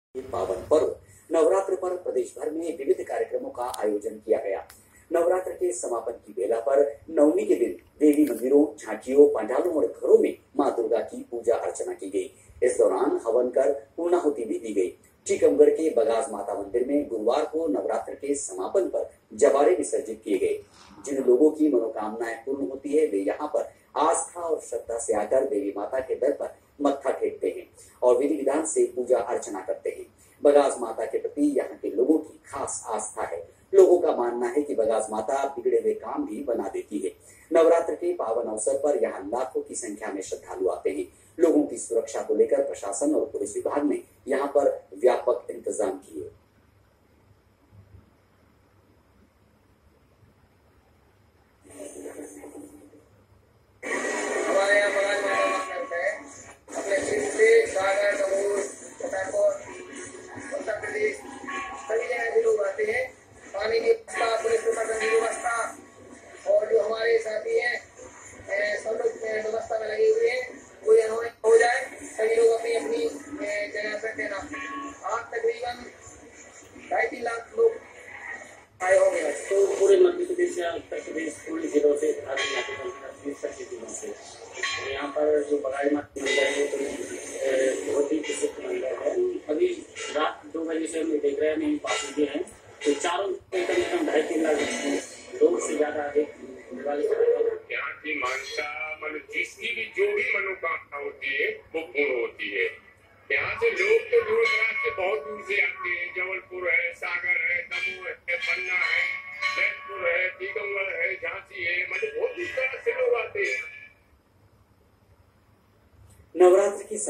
पावन पर्व नवरात्र पर प्रदेश भर में विविध कार्यक्रमों का आयोजन किया गया। नवरात्र के समापन की बेला पर नवमी के दिन देवी मंदिरों, झांकियों, पंडालों और घरों में मां दुर्गा की पूजा अर्चना की गई। इस दौरान हवन कर पूर्णाहुति भी दी गई। टीकमगढ़ के बगास माता मंदिर में गुरुवार को नवरात्र के समापन पर जवारे विसर्जित किए गए। जिन लोगों की मनोकामनाएं पूर्ण होती है वे यहाँ पर आस्था और श्रद्धा से आकर देवी माता के दर पर मत्था टेकते हैं और विधि विधान से पूजा अर्चना करते हैं। बगास माता के प्रति यहाँ के लोगों की खास आस्था है। लोगों का मानना है कि बगास माता बिगड़े हुए काम भी बना देती है। नवरात्र के पावन अवसर पर यहाँ लाखों की संख्या में श्रद्धालु आते हैं। लोगों की सुरक्षा को लेकर प्रशासन और पुलिस विभाग ने यहाँ पर व्यापक इंतजाम किए। हमारे यहाँ बगास माता मंदिर है। अपने क्षेत्र से सागर, दमोह, उत्तर प्रदेश सभी जगह से लोग आते हैं। पानी की व्यवस्था, पुलिस प्रशासन की व्यवस्था और जो हमारे साथी हैं सब लोग व्यवस्था में लगे हुए हैं। कोई अनहोनी हो जाए सभी लोग अपनी अपनी जगह पर तैनात हैं। आज तकरीबन 2.5-3 लाख लोग आए होंगे। तो पूरे मध्य प्रदेश या उत्तर प्रदेश पूरे जिलों से सभी जिलों से और यहाँ पर जो बगाई माता मंदिर है तो बहुत ही प्रसिद्ध मंदिर है। अभी रात 2 बजे से हम देख रहे हैं नहीं पास हैं तो चारों कम 2.5-3 लाख लोग से ज्यादा अधिक यहाँ की मानसा जिसकी भी जो भी मनोकामना होती है वो पूर्ण होती है। यहाँ से लोग तो दूर दराज से बहुत दूर से आते हैं। जबलपुर है, सागर है, दमोह है, पन्ना है, जयपुर है, टीकमगढ़ है, झांसी है, मतलब बहुत दूर दराज से लोग आते हैं। नवरात्र की